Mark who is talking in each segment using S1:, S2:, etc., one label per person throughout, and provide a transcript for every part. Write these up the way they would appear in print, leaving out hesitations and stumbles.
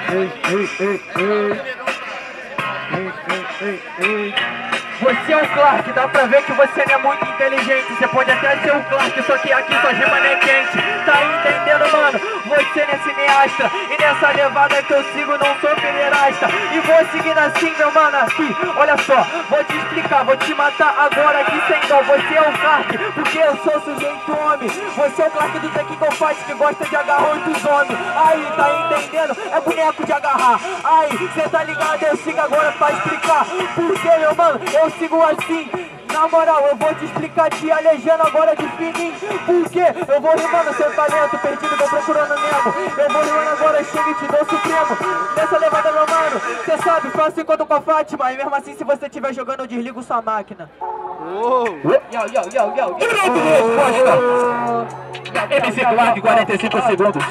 S1: Você é o Clark, dá pra ver que você não é muito inteligente. Você pode até ser o Clark, só que aqui sua rima não é quente. Tá entendendo, mano? Você não é cineasta. E nessa levada que eu sigo não sou pederasta. E vou seguindo assim, meu mano, aqui. Olha só, vou te explicar, vou te matar agora aqui sem dó. Você é o Clark, porque eu sou sujeito homem. Você é o Clark do Tekken Fight que gosta de agarrar outros homens. Aí, tá entendendo? É boneco de agarrar. Aí, cê tá ligado? Eu sigo agora pra explicar. Porque, meu mano, eu sigo assim. Na moral, eu vou te explicar, te alejando agora de fininho. Porque eu vou rimando seu talento, perdido, vou procurando Nemo. Eu vou rimando agora, chega e te dou supremo. Nessa levada, meu mano, cê sabe, faço enquanto com a Fátima. E mesmo assim, se você estiver jogando, eu desligo sua máquina.
S2: MC Clark, 45 segundos.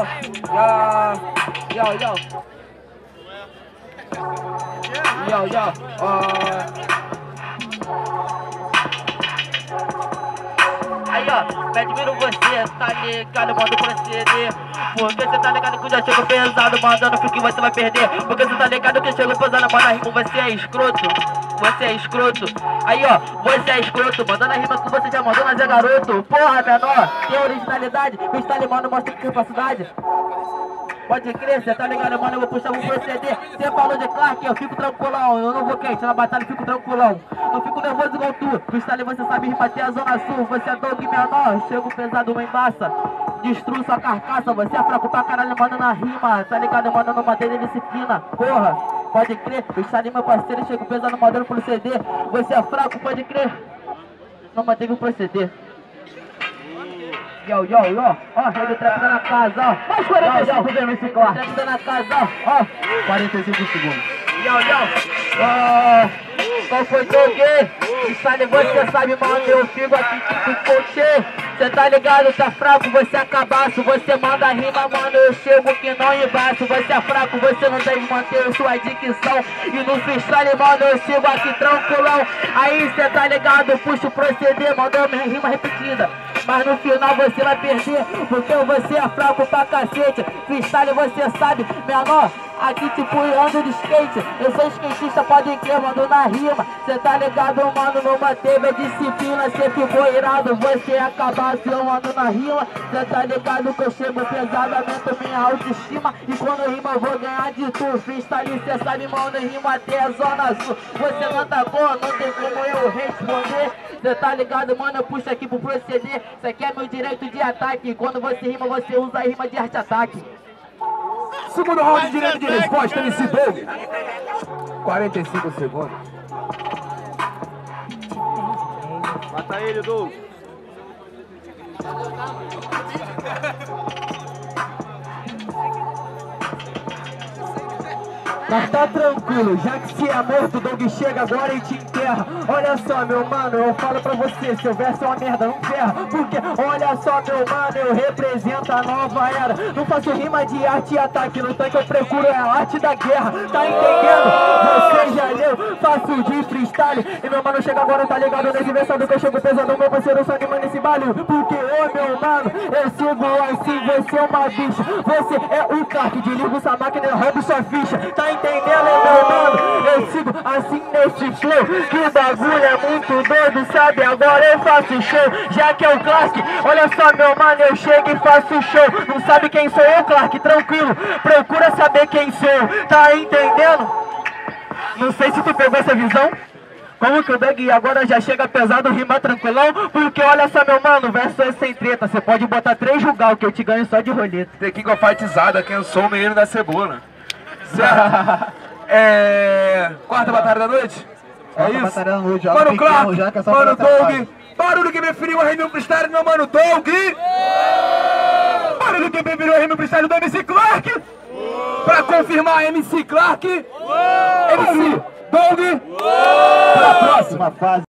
S1: Aí ó, me admiro você, tá ligado, manda proceder. Porque cê tá ligado que eu já chego pesado, mandando porque você vai perder. Porque cê tá ligado que eu chego pesado, manda rima, você é escroto. Você é escroto. Aí ó, você é escroto, mandando a rima que você já mandou, mas é garoto. Porra, menor, tem originalidade, freestyle, mano, mostra capacidade. Pode crer, cê tá ligado, mano, eu vou puxar, vou proceder. Cê falou de Clark, eu fico tranquilão. Eu não vou quente, na batalha eu fico tranquilão. Não fico nervoso igual tu, freestyle você sabe rimar até a zona sul. Você é dog menor, chego pesado, uma embaça. Destruo sua carcaça, você é fraco pra caralho, mano, na rima. Tá ligado, mano, não mantém disciplina. Porra, pode crer, freestyle meu parceiro, chego pesado, mandando proceder. Você é fraco, pode crer, não mantém o proceder. Ó, rei do trap tá na casa, ó. Mais 45 vendo esse Clark. Trap tá na casa, ó. 45 segundos. Qual foi teu gay? Freestyle você sabe, mano, eu fico aqui tipo coachê. Cê tá ligado, tá fraco, você é cabaço. Você manda rima, mano, eu chego que não embaixo. Você é fraco, você não deve manter sua dicção. E no freestyle, mano, eu sigo aqui tranquilão. Aí cê tá ligado, puxo proceder, mandou minha rima repetida. Mas no final você vai perder, porque você é fraco pra cacete. Freestyle você sabe, menor, aqui tipo ando de skate. Eu sou skatista, pode crer, mando na rima. Cê tá ligado, mano, não manteve a disciplina. Cê ficou irado, você é cabaço, eu ando na rima. Cê tá ligado que eu chego pesado, aumento minha autoestima. E quando eu rimo eu vou ganhar de tu. Freestyle cê sabe, mano, eu rimo até a zona sul. Você não atacou, não tem como eu responder. Cê tá ligado, mano, eu puxo aqui pro proceder. Cê quer meu direito de ataque. Quando você rima, você usa a rima de arte-ataque.
S2: Segundo round, direito de resposta, MC Doug. 45 segundos.
S3: Mata ele, Doug.
S1: Mas tá tranquilo, já que se é morto, o Doug chega agora e te enterra. Olha só, meu mano, eu falo pra você, seu verso é uma merda, não ferra. Porque, olha só, meu mano, eu represento a nova era. Não faço rima de arte e ataque, no tanque eu procuro é a arte da guerra. Tá entendendo? Você já leu, faço de freestyle. E meu mano chega agora, tá ligado nesse versado que eu chego pesado, meu parceiro só anima nesse barulho. Porque, ô meu mano, eu sigo assim, você é uma bicha. Você é o Clark, desliga essa máquina e rouba sua ficha. Tá entendendo, meu mano? Eu sigo assim nesse flow, que o bagulho é muito doido, sabe? Agora eu faço show, já que é o Clark. Olha só, meu mano, eu chego e faço show. Não sabe quem sou eu, Clark? Tranquilo, procura saber quem sou eu. Tá entendendo? Não sei se tu pegou essa visão. Como que o Doug agora já chega pesado, rima tranquilão? Porque olha só, meu mano, o verso é sem treta. Você pode botar 3 julgar, que eu te ganho só de roleta.
S2: Tekken Fightizada, quem eu sou, o menino da cebola. Quarta batalha da noite? É isso?
S1: Batalha da noite,
S2: Mano Clark, mano Doug. Barulho que me feriu a rima freestyle, meu mano Doug. Barulho que me feriu a rima freestyle do MC Clark. Pra confirmar, MC Clark. MC Doug. Pra próxima fase.